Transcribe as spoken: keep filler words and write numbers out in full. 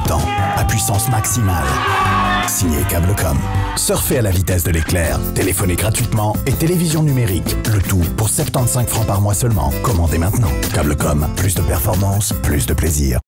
temps, à puissance maximale. Signé Câblecom. Surfez à la vitesse de l'éclair, téléphonez gratuitement et télévision numérique. Le tout pour soixante-quinze francs par mois seulement. Commandez maintenant. Câblecom, plus de performance, plus de plaisir.